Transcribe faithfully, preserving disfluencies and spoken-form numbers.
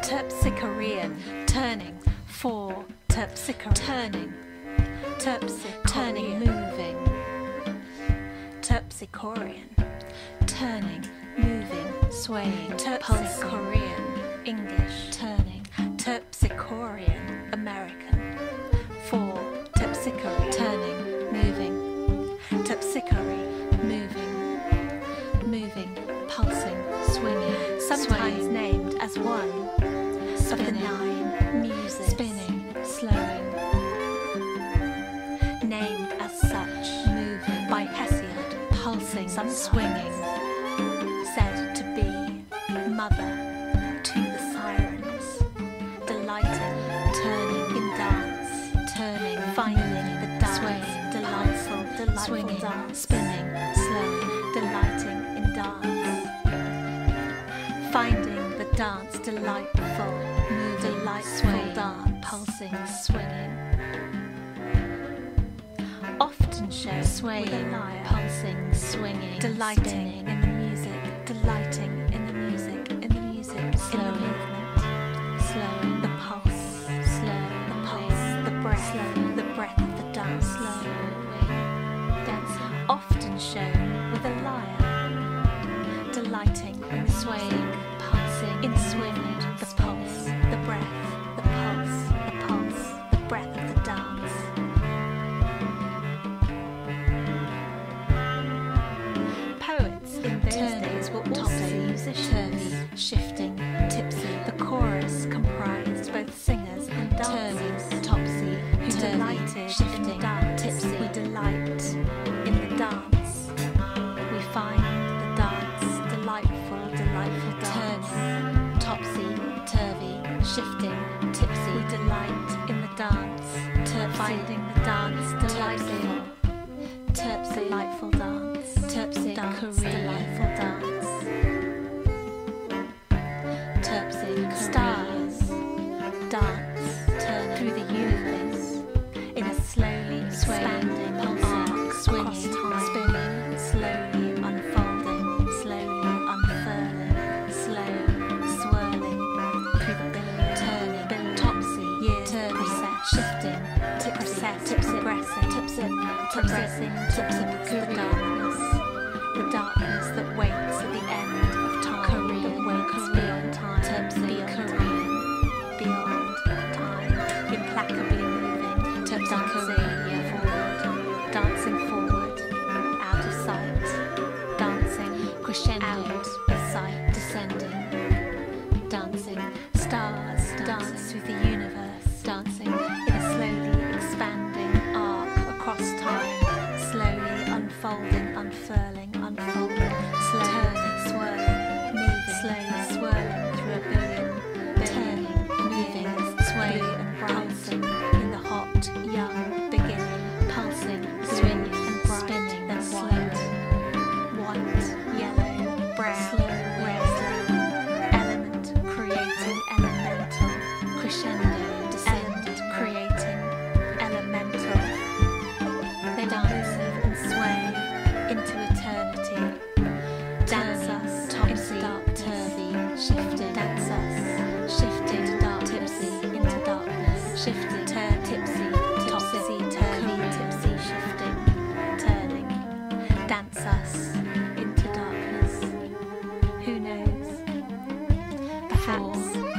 Terpsichorean, turning. Four, Terpsichorean, turning. Terpsichorean, turning, moving. Terpsichorean, turning, moving, swaying. Terpsichorean, English, turning. Terpsichorean, American. Four, Terpsichorean, turning, moving. Terpsichorean, moving, moving, pulsing, swinging. Sometimes swaying. Named as one spinning. Of the nine music, spinning, slowing. Named as such, moving by Hesiod, pulsing, sometimes swinging. Said to be mother to the sirens, delighting, turning in dance, turning, finding the dance, swaying, delightful, delightful swinging, dance, spinning, slowing, delighting in dance, finding the dance delightful, moving, delightful swaying, dance, pulsing, swinging. Often show swaying, pulsing, swinging, delighting spinning. In the music, delighting in the music, in the music, slowing, in the movement, slowing, the pulse, slow, the pulse, the breath, slow, the breath of the dance, slowing, dancing. Often shown with a lyre, delighting in the swaying, pulsing, in swinging, the pulse, the breath, the pulse, the pulse, the breath of the dance. Turvy, shifting, tipsy. The chorus comprised both singers and dancers. Turvy, topsy, who turvy, delighted, shifting, in dance. Tipsy. We delight in the dance. We find the dance delightful, delightful dance. Turvy, topsy, turvy, shifting, tipsy. We delight in the dance. Terpsy, finding the dance delightful. Terpsy, delightful dance. Terpsy, dance, delightful dance. Stars dance, turn through the universe in a slowly expanding arc, swinging, spinning, slowly unfolding, slowly unfurling, slow swirling through the billow, turning, billow, topsy, year, turvy, shifting, tipsy, tipsy, progressing, tipsy, progressing, tipsy, the darkness, the darkness that waits at the end of time, that waits beyond time, tipsy, Korean, beyond time, implacably moving, dancing forward, dancing forward, out of sight, dancing, crescendo, out of sight, descending, dancing, stars dance through the universe, dancing in a slowly expanding arc across time, slowly unfolding, unfurling, unfolding, slowly swirling, moving, slowly swirling through a billion, turning, moving, swaying and pulsing in the hot, young beginning, pulsing, swinging and spinning, then slowly, white, yellow, brown, red, element creating elemental, crescendo, descendant creating elemental, they dance and sway into eternity. Dance us, topsy, dark, turvy, shifted, dance us, shifted to dark, tipsy, into darkness, shifted, turn, tipsy, topsy, turvy, tipsy, shifting, turning, dance us into darkness. Who knows? Perhaps